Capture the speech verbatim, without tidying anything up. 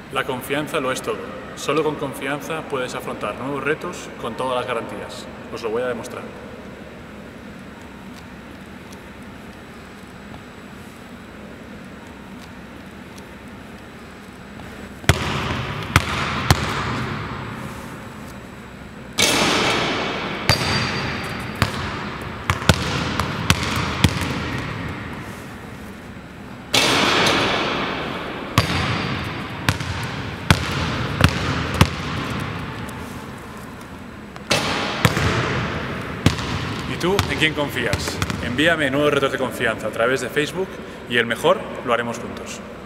La confianza lo es todo. Solo con confianza puedes afrontar nuevos retos con todas las garantías. Os lo voy a demostrar. ¿Y tú en quién confías? Envíame nuevos retos de confianza a través de Facebook y el mejor lo haremos juntos.